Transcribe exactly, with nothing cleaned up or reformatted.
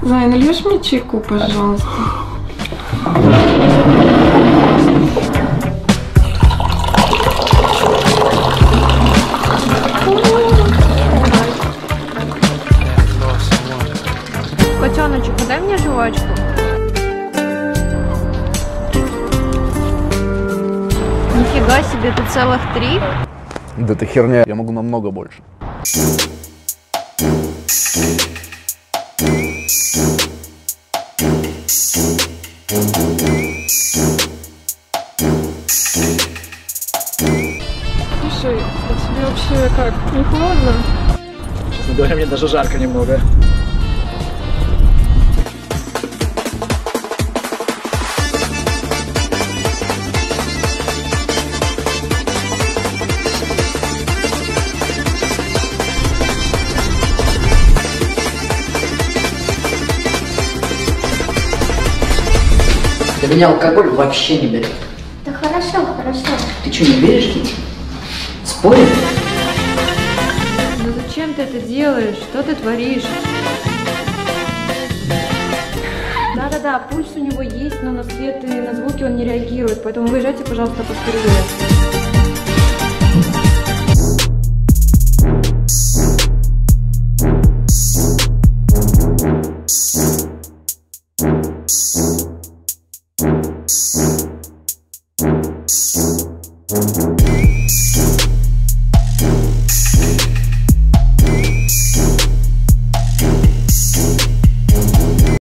Зай, нальешь мне чайку, пожалуйста? Котеночек, дай мне жвачку. Нифига себе, ты целых три? Да это херня, я могу намного больше. Слушай, а тебе вообще как, не холодно? Честно говоря, мне даже жарко немного. Да меня алкоголь вообще не берет. Да хорошо, хорошо. Ты что, не веришь, Кити? Спорим? Ну зачем ты это делаешь? Что ты творишь? Да-да-да, пульс у него есть, но на свет и на звуки он не реагирует, поэтому выезжайте, пожалуйста, поскорее. Yes.